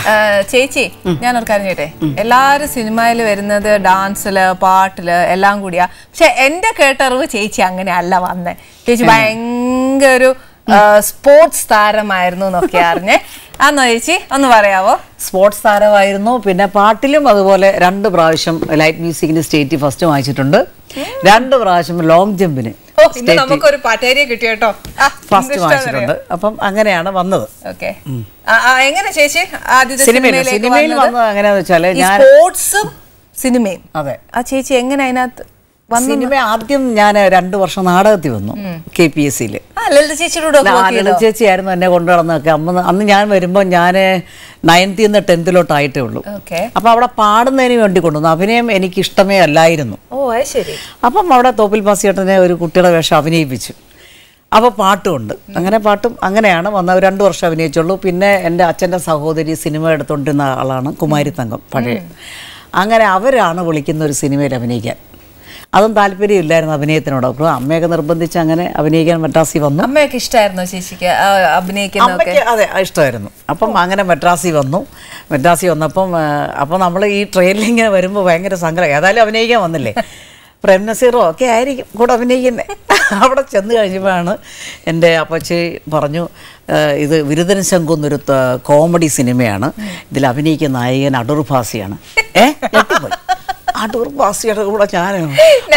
ചേച്ചി ഞാനൊരു കാര്യം ചോട്ടെ, എല്ലാരും സിനിമയിൽ വരുന്നത് ഡാൻസില് പാട്ടില് എല്ലാം കൂടിയാ. പക്ഷെ എന്റെ കേട്ടറിവ് ചേച്ചി അങ്ങനെ അല്ല വന്നേ. ചേച്ചി ഭയങ്കര ഒരു സ്പോർട്സ് താരമായിരുന്നു എന്നൊക്കെ അറിഞ്ഞേ. ആന്നോ ചേച്ചി, ഒന്ന് പറയാവോ? സ്പോർട്സ് താരമായിരുന്നു. പിന്നെ പാട്ടിലും അതുപോലെ 2 പ്രാവശ്യം ലൈറ്റ് മ്യൂസിക്കിന് സ്റ്റേറ്റ് ഫസ്റ്റ് വാങ്ങിച്ചിട്ടുണ്ട്. 2 പ്രാവശ്യം ലോങ് ജമ്പിന് നമുക്കൊരു പാട്ടേരിയ കിട്ടി കേട്ടോ, ഫസ്റ്റ് വാങ്ങിച്ചിട്ടുണ്ട്. അപ്പം അങ്ങനെയാണ് വന്നത്. എങ്ങനെ ചേച്ചി ആദ്യത്തെ സിനിമയിൽ വന്നത് എങ്ങനെയാന്ന് വെച്ചാല് ഞാൻ സ്പോർട്സും സിനിമയും. അതെ, ആ ചേച്ചി എങ്ങനെ അതിനകത്ത് സിനിമ ആദ്യം ഞാൻ 2 വർഷം നാടകത്തിൽ വന്നു KPSC-ല്. ലളിത ചേച്ചിയായിരുന്നു എന്നെ കൊണ്ടു നടന്നൊക്കെ. അന്ന് ഞാൻ വരുമ്പോൾ ഞാൻ 9th നിന്ന് 10th ആയിട്ടേ ഉള്ളൂ. അപ്പൊ അവിടെ പാടുന്നതിന് വേണ്ടി കൊണ്ടുവന്നു. അഭിനയം എനിക്ക് ഇഷ്ടമേ അല്ലായിരുന്നു. അപ്പം അവിടെ തോപ്പിൽ പാസിയേട്ടനെ ഒരു കുട്ടിയുടെ വേഷം അഭിനയിപ്പിച്ചു. അപ്പോൾ പാട്ടുമുണ്ട്. അങ്ങനെ പാട്ടും അങ്ങനെയാണ് വന്നത്. 2 വർഷം അഭിനയിച്ചുള്ളൂ. പിന്നെ എൻ്റെ അച്ഛൻ്റെ സഹോദരി സിനിമ എടുത്തുകൊണ്ടിരുന്ന ആളാണ് കുമാരി തങ്കം പഴയ. അങ്ങനെ അവരാണ് വിളിക്കുന്ന ഒരു സിനിമയിൽ അഭിനയിക്കാൻ. അതും താല്പര്യമില്ലായിരുന്നു അഭിനയത്തിനോട്. അപ്പോൾ അമ്മയൊക്കെ നിർബന്ധിച്ച് അങ്ങനെ അഭിനയിക്കാൻ മദ്രാസിൽ വന്നു. അമ്മയൊക്കെ ഇഷ്ടമായിരുന്നു ചേച്ചിക്ക് അഭിനയിക്കുന്നതൊക്കെ? അതെ, ഇഷ്ടമായിരുന്നു. അപ്പം അങ്ങനെ മദ്രാസിൽ വന്നു. മദ്രാസിൽ വന്നപ്പം അപ്പം നമ്മൾ ഈ ട്രെയിനിൽ ഇങ്ങനെ വരുമ്പോൾ ഭയങ്കര സങ്കടം. ഏതായാലും അഭിനയിക്കാൻ വന്നില്ലേ, പ്രേം നസീറോ ഒക്കെ ആയിരിക്കും കൂടെ അഭിനയിക്കുന്നത്. അവിടെ ചെന്ന് കഴിഞ്ഞപ്പോഴാണ് എൻ്റെ അപ്പച്ചി പറഞ്ഞു, ഇത് വിരുദൻ ശംഖു എന്നൊരു കോമഡി സിനിമയാണ്, ഇതിൽ അഭിനയിക്കുന്ന നായകൻ അടൂർ ഭാസിയാണ്. ഞെട്ടിപ്പോയി. അടൂർ ഭാസിയുടെ കൂടെ ഞാനാണ്.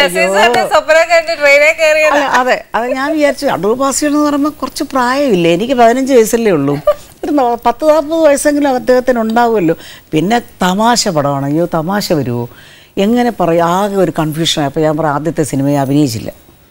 അതെ, ഞാൻ വിചാരിച്ചു അടൂർ ഭാസിയെന്ന് പറയുമ്പോൾ കുറച്ച് പ്രായമില്ലേ, എനിക്ക് 15 വയസ്സല്ലേ ഉള്ളൂ, ഒരു 10-40 വയസ്സെങ്കിലും അദ്ദേഹത്തിന് ഉണ്ടാവുമല്ലോ. പിന്നെ തമാശ പടമാണ്. അയ്യോ തമാശ വരുമോ, എങ്ങനെ പറയും, ആകെ ഒരു കൺഫ്യൂഷനായി. അപ്പോൾ ഞാൻ പറയാം ആദ്യത്തെ സിനിമയെ അഭിനയിച്ചില്ല.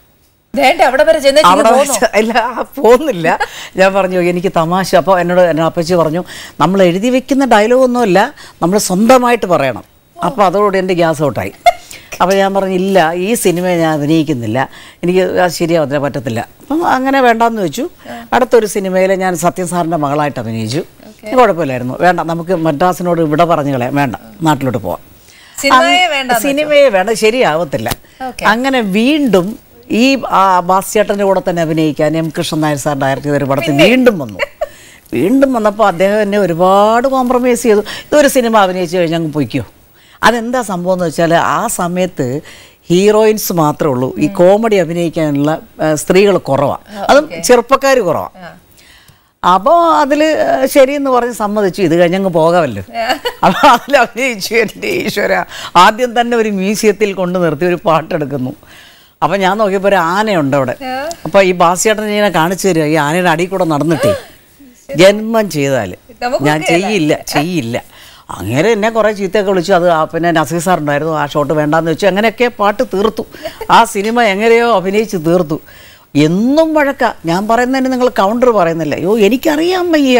അല്ല, പോകുന്നില്ല. ഞാൻ പറഞ്ഞു എനിക്ക് തമാശ. അപ്പോൾ എന്നോട് അപ്പച്ചി പറഞ്ഞു, നമ്മൾ എഴുതി വെക്കുന്ന ഡയലോഗൊന്നുമല്ല, നമ്മൾ സ്വന്തമായിട്ട് പറയണം. അപ്പോൾ അതോടുകൂടി എൻ്റെ ഗ്യാസ് ഔട്ടായി. അപ്പോൾ ഞാൻ പറഞ്ഞു ഇല്ല, ഈ സിനിമ ഞാൻ അഭിനയിക്കുന്നില്ല, എനിക്ക് ശരിയാവത്തില്ല, പറ്റത്തില്ല. അപ്പം അങ്ങനെ വേണ്ടാന്ന് വെച്ചു. അടുത്തൊരു സിനിമയിൽ ഞാൻ സത്യൻ സാറിൻ്റെ മകളായിട്ട് അഭിനയിച്ചു. കുഴപ്പമില്ലായിരുന്നു. വേണ്ട, നമുക്ക് മദ്രാസിനോട് ഇവിടെ പറഞ്ഞു കളയാം, വേണ്ട, നാട്ടിലോട്ട് പോവാം, സിനിമയെ വേണ്ട, ശരിയാവത്തില്ല. അങ്ങനെ വീണ്ടും ഈ ഭാസ്യേട്ടൻ്റെ കൂടെ തന്നെ അഭിനയിക്കാൻ M Krishnan Nair sir direct ചെയ്തൊരു പടത്തിൽ വീണ്ടും വന്നപ്പോൾ അദ്ദേഹം എന്നെ ഒരുപാട് കോംപ്രമൈസ് ചെയ്തു. ഇതൊരു സിനിമ അഭിനയിച്ചു കഴിഞ്ഞാൽ അങ്ങ് പൊയ്ക്കോ. അതെന്താ സംഭവം എന്ന് വെച്ചാൽ ആ സമയത്ത് ഹീറോയിൻസ് മാത്രമേ ഉള്ളൂ, ഈ കോമഡി അഭിനയിക്കാനുള്ള സ്ത്രീകൾ കുറവാണ്, അതും ചെറുപ്പക്കാർ കുറവാണ്. അപ്പോൾ അതിൽ ശരിയെന്ന് പറഞ്ഞ് സമ്മതിച്ചു. ഇത് കഴിഞ്ഞങ്ങ് പോകാമല്ലോ. അപ്പോൾ അതിൽ അഭിനയിച്ചു. എൻ്റെ ഈശ്വര, ആദ്യം തന്നെ ഒരു മ്യൂസിയത്തിൽ കൊണ്ട് നിർത്തി ഒരു പാട്ടെടുക്കുന്നു. അപ്പം ഞാൻ നോക്കിയപ്പോൾ ഒരു ആനയുണ്ട് അവിടെ. അപ്പോൾ ഈ ഭാസ്യേട്ടൻ ഇങ്ങനെ കാണിച്ചു തരിക, ഈ ആനയുടെ അടിയിൽ കൂടെ നടന്നിട്ടേ ജന്മം ചെയ്താൽ ഞാൻ ചെയ്യില്ല. അങ്ങനെ എന്നെ കുറേ ചീത്തയൊക്കെ വിളിച്ചു. അത് പിന്നെ നസീർ സാറുണ്ടായിരുന്നു, ആ ഷോട്ട് വേണ്ടാന്ന് വെച്ചു. അങ്ങനെയൊക്കെ പാട്ട് തീർത്തു. ആ സിനിമ എങ്ങനെയോ അഭിനയിച്ച് തീർത്തു. എന്നും വഴക്ക. ഞാൻ പറയുന്നതിന് നിങ്ങൾ കൗണ്ടർ പറയുന്നില്ല. അയ്യോ എനിക്കറിയാൻ വയ്യ.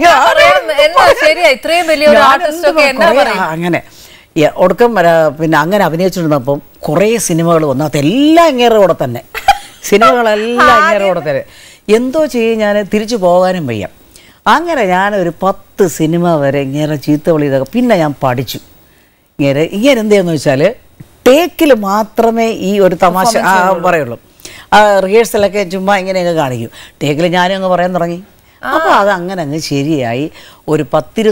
അങ്ങനെ ഒടുക്കം പിന്നെ അങ്ങനെ അഭിനയിച്ചിരുന്നപ്പം കുറേ സിനിമകൾ വന്നു. അതെല്ലാം ഇങ്ങേറെ കൂടെ തന്നെ, സിനിമകളെല്ലാം ഇങ്ങേറെ കൂടെ തന്നെ. എന്തോ ചെയ്യും, ഞാൻ തിരിച്ചു പോകാനും വയ്യ. അങ്ങനെ ഞാനൊരു 10 സിനിമ വരെ ഇങ്ങനെ ചീത്ത വിളി ഇതൊക്കെ. പിന്നെ ഞാൻ പഠിച്ചു. ഇങ്ങനെ എന്തെന്ന് വെച്ചാൽ ടേക്കിൽ മാത്രമേ ഈ ഒരു തമാശ പറയുള്ളൂ. റിഹേഴ്സലൊക്കെ ചുമ്മാ ഇങ്ങനെയൊക്കെ കാണിക്കും. ടേക്കിൽ ഞാനും അങ്ങ് പറയാൻ തുടങ്ങി. അപ്പോൾ അത് അങ്ങനെ അങ്ങ് ശരിയായി. ഒരു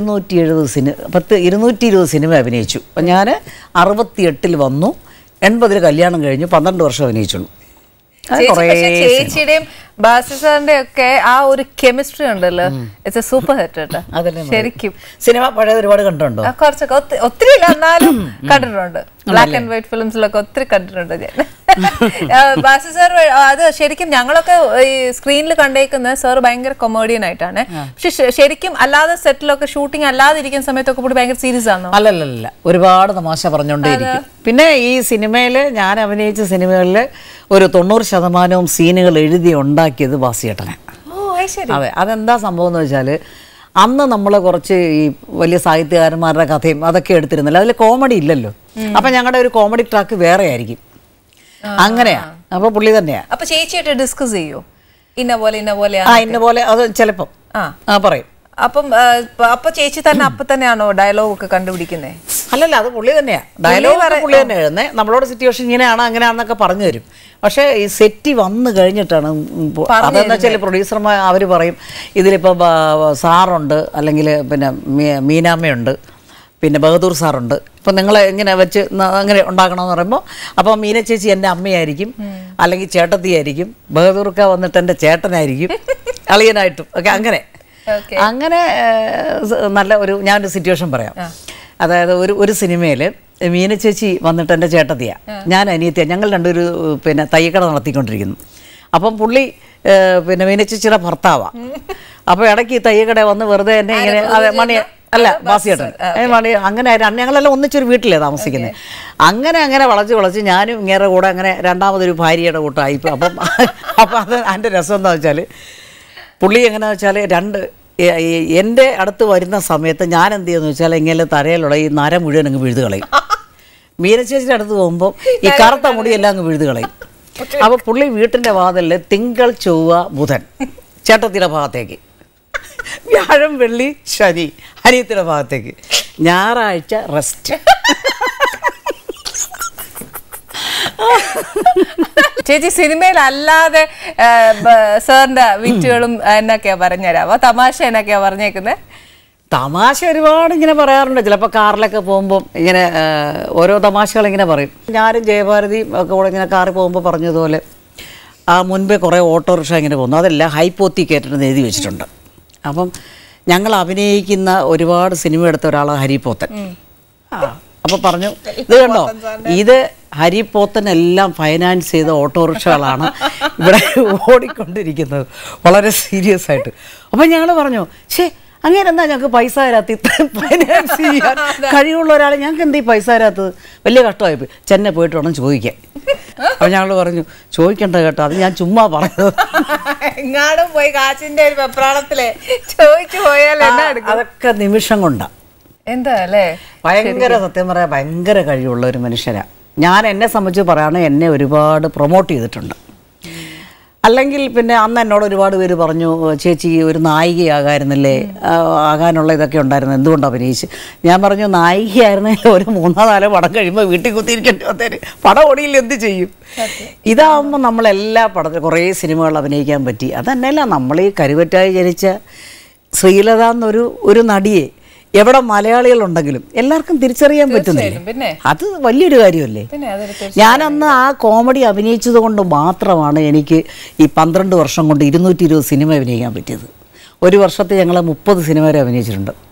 220 സിനിമ അഭിനയിച്ചു. അപ്പം ഞാൻ 68 വന്നു, 80 കല്യാണം കഴിഞ്ഞു, 12 വർഷം അഭിനയിച്ചുള്ളൂ. ചേച്ചിയുടെയും ബാസി സാറിന്റെ ഒക്കെ ആ ഒരു കെമിസ്ട്രി ഉണ്ടല്ലോ, ഇറ്റ്സ് എ സൂപ്പർ ഹിറ്റ് കേട്ടോ. ശരിക്കും സിനിമ പഴയത് ഒരുപാട് കണ്ടിട്ടുണ്ടോ? കുറച്ചൊക്കെ, ഒത്തിരി ഇല്ല എന്നാലും കണ്ടിട്ടുണ്ട്. ബ്ലാക്ക് ആൻഡ് വൈറ്റ് ഫിലിംസിലൊക്കെ ഒത്തിരി കണ്ടിട്ടുണ്ട് ഞാൻ. ബാസി സാർ അത് ശരിക്കും ഞങ്ങളൊക്കെ ഈ സ്ക്രീനിൽ കണ്ടേക്കുന്നത് സാർ ഭയങ്കര കൊമേഡിയൻ ആയിട്ടാണ്. പക്ഷെ ശരിക്കും അല്ലാതെ സെറ്റിലൊക്കെ ഷൂട്ടിംഗ് അല്ലാതെ ഇരിക്കുന്ന സമയത്തൊക്കെ കൂടി ഭയങ്കര സീരിയസ് ആണോ? അല്ലല്ല, ഒരുപാട് തമാശ പറഞ്ഞുകൊണ്ടേയിരിക്കും. പിന്നെ ഈ സിനിമയിൽ ഞാൻ അഭിനയിച്ച സിനിമകളിൽ ഒരു 90% സീനുകൾ എഴുതി ഉണ്ടാക്കിയത് ബാസിയേട്ടനാണ്. അതെ, അതെന്താ സംഭവം എന്ന് വെച്ചാൽ അന്ന് നമ്മൾ കുറച്ച് ഈ വലിയ സാഹിത്യകാരന്മാരുടെ കഥയും അതൊക്കെ എടുത്തിരുന്നില്ല, അതിൽ കോമഡി ഇല്ലല്ലോ. അപ്പം ഞങ്ങളുടെ ഒരു കോമഡി ട്രാക്ക് വേറെ ആയിരിക്കും. അങ്ങനെയാ. അപ്പോൾ പുള്ളി തന്നെയാ. അപ്പോൾ ചേച്ചിയായിട്ട് ഡിസ്കസ് ചെയ്യോ ഇന്ന പോലെ ഇന്ന പോലെ അത് ചിലപ്പം പറയും. അപ്പം അപ്പൊ ചേച്ചി തന്നെ അപ്പൊ തന്നെയാണോ ഡയലോഗ് ഒക്കെ കണ്ടുപിടിക്കുന്നേ? അല്ലല്ല, അത് പുള്ളി തന്നെയാ. ഡയലോഗ് പുള്ളി തന്നെ എഴുതുന്നത്. നമ്മളോട് സിറ്റുവേഷൻ ഇങ്ങനെയാണ് അങ്ങനെയാണെന്നൊക്കെ പറഞ്ഞു തരും. പക്ഷേ ഈ സെറ്റ് വന്നു കഴിഞ്ഞിട്ടാണ് അതെന്ന് വെച്ചാൽ പ്രൊഡ്യൂസർമാർ അവർ പറയും ഇതിലിപ്പോൾ സാറുണ്ട്, അല്ലെങ്കിൽ പിന്നെ മീനാമ്മയുണ്ട്, പിന്നെ ബഹദൂർ സാറുണ്ട്, ഇപ്പം നിങ്ങളെ ഇങ്ങനെ വെച്ച് അങ്ങനെ ഉണ്ടാക്കണമെന്ന് പറയുമ്പോൾ അപ്പോൾ മീന ചേച്ചി എൻ്റെ അമ്മയായിരിക്കും, അല്ലെങ്കിൽ ചേട്ടത്തിയായിരിക്കും, ബഹദൂർക്ക വന്നിട്ട് എൻ്റെ ചേട്ടനായിരിക്കും, അളിയനായിട്ടും ഒക്കെ. അങ്ങനെ നല്ല ഞാനൊരു സിറ്റുവേഷൻ പറയാം. അതായത് ഒരു സിനിമയിൽ മീന ചേച്ചി വന്നിട്ട് എൻ്റെ ചേട്ടത്തിയാണ്, ഞാൻ അനിയത്തിയാണ്, ഞങ്ങൾ രണ്ടൊരു പിന്നെ തയ്യക്കട നടത്തിക്കൊണ്ടിരിക്കുന്നു. അപ്പം പുള്ളി പിന്നെ മീന ചേച്ചിയുടെ ഭർത്താവാണ്. അപ്പോൾ ഇടയ്ക്ക് ഈ തയ്യക്കട വന്ന് വെറുതെ എന്നെ ഇങ്ങനെ മണി അല്ല ബാസിയേട്ടൻ മണി അങ്ങനെ ഞങ്ങളെല്ലാം ഒന്നിച്ചൊരു വീട്ടിലാണ് താമസിക്കുന്നത്. അങ്ങനെ വളച്ച് ഞാനും ഇങ്ങേറെ കൂടെ അങ്ങനെ രണ്ടാമതൊരു ഭാര്യയുടെ കൂട്ടമായി. അപ്പം അത് എൻ്റെ രസം എന്താ വെച്ചാൽ പുള്ളി എങ്ങനെയാണെന്ന് വെച്ചാൽ എൻ്റെ അടുത്ത് വരുന്ന സമയത്ത് ഞാൻ എന്ത് ചെയ്യുമെന്ന് വെച്ചാൽ ഇങ്ങനെ തരയിലുള്ള ഈ നര മുഴുവൻ അങ്ങ് വിഴുത് കളയും. മീനച്ചേച്ചിയുടെ അടുത്ത് പോകുമ്പോൾ ഈ കറുത്ത മുടിയെല്ലാം അങ്ങ് വിഴുത് കളയും. അപ്പോൾ പുള്ളി വീട്ടിൻ്റെ വാതിലിൽ തിങ്കൾ ചൊവ്വ ബുധൻ ചേട്ടത്തിയുടെ ഭാഗത്തേക്ക്, വ്യാഴം വെള്ളി ശനി അനിയത്തിയുടെ ഭാഗത്തേക്ക്, ഞായറാഴ്ച റെസ്റ്റ്. ചേച്ചി സിനിമയിൽ അല്ലാതെ സാറിന്റെ വിറ്റുകളും എന്നൊക്കെയാ പറഞ്ഞുതരാമോ? തമാശ എന്നൊക്കെയാ പറഞ്ഞേക്കുന്നത്? തമാശ ഒരുപാട് ഇങ്ങനെ പറയാറുണ്ട്. ചിലപ്പോൾ കാറിലൊക്കെ പോകുമ്പോൾ ഇങ്ങനെ ഓരോ തമാശകൾ ഇങ്ങനെ പറയും. ഞാനും ജയഭാരതിയും ഒക്കെ കൂടെ ഇങ്ങനെ കാറിൽ പോകുമ്പോൾ പറഞ്ഞതുപോലെ ആ മുൻപേ കുറേ ഓട്ടോറിക്ഷ ഇങ്ങനെ പോകുന്നു, അതെല്ലാം ഹൈപ്പോത്തിക്കേറ്റെന്ന് എഴുതി വെച്ചിട്ടുണ്ട്. അപ്പം ഞങ്ങൾ അഭിനയിക്കുന്ന ഒരുപാട് സിനിമ എടുത്ത ഒരാളാണ് ഹരിപോത്തൻ. അപ്പോൾ പറഞ്ഞു, ഇത് കണ്ടോ, ഇത് ഹരിപോത്തനെല്ലാം ഫൈനാൻസ് ചെയ്ത ഓട്ടോറിക്ഷകളാണ് ഇവിടെ ഓടിക്കൊണ്ടിരിക്കുന്നത്, വളരെ സീരിയസ് ആയിട്ട്. അപ്പം ഞങ്ങൾ പറഞ്ഞു, അങ്ങനെ എന്താ ഞങ്ങൾക്ക് പൈസ തരാത്ത, ഇത്രയും ഫൈനാൻസ് ചെയ്യാൻ കഴിവുള്ള ഒരാൾ ഞങ്ങൾക്ക് എന്താ ഈ പൈസ തരാത്തത്, വലിയ കഷ്ടമായിപ്പോയി, ചെന്നൈ പോയിട്ട് വേണം ചോദിക്കാൻ. അപ്പം ഞങ്ങൾ പറഞ്ഞു, ചോദിക്കണ്ട കേട്ടോ, അത് ഞാൻ ചുമ്മാ പറഞ്ഞത്. എങ്ങാടും പോയി കാശിന്റെ ഒരു വെപ്രാളത്തിലെ ചോദിച്ചു പോയാൽ അതൊക്കെ നിമിഷം കൊണ്ടാണ്. എന്താ അല്ലേ, ഭയങ്കര സത്യം പറയാൻ ഭയങ്കര കഴിവുള്ള ഒരു മനുഷ്യനാണ്. ഞാൻ എന്നെ സംബന്ധിച്ച് പറയുകയാണെങ്കിൽ എന്നെ ഒരുപാട് പ്രൊമോട്ട് ചെയ്തിട്ടുണ്ട്. അല്ലെങ്കിൽ പിന്നെ അന്ന് എന്നോട് ഒരുപാട് പേര് പറഞ്ഞു, ചേച്ചി ഒരു നായികയാകായിരുന്നില്ലേ, ആകാനുള്ള ഇതൊക്കെ ഉണ്ടായിരുന്നു, എന്തുകൊണ്ട് അഭിനയിച്ച്? ഞാൻ പറഞ്ഞു, നായികയായിരുന്നെങ്കിൽ ഒരു 3-4 പടം കഴിയുമ്പോൾ വീട്ടിൽ കുത്തിയിരിക്കേണ്ടി വന്നേര്, പടം ഓടിയിൽ എന്ത് ചെയ്യും? ഇതാവുമ്പോൾ നമ്മളെല്ലാ പടത്തിൽ കുറേ സിനിമകൾ അഭിനയിക്കാൻ പറ്റി. അതന്നെയല്ല, നമ്മൾ ഈ കരുവറ്റായി ജനിച്ച ശ്രീലത എന്നൊരു നടിയെ എവിടെ മലയാളികളുണ്ടെങ്കിലും എല്ലാവർക്കും തിരിച്ചറിയാൻ പറ്റുന്നില്ല. അത് വലിയൊരു കാര്യമല്ലേ. ഞാനന്ന് ആ കോമഡി അഭിനയിച്ചത് കൊണ്ട് മാത്രമാണ് എനിക്ക് ഈ 12 വർഷം കൊണ്ട് 220 സിനിമ അഭിനയിക്കാൻ പറ്റിയത്. ഒരു വർഷത്തെ ഞങ്ങൾ 30 സിനിമ വരെ അഭിനയിച്ചിട്ടുണ്ട്.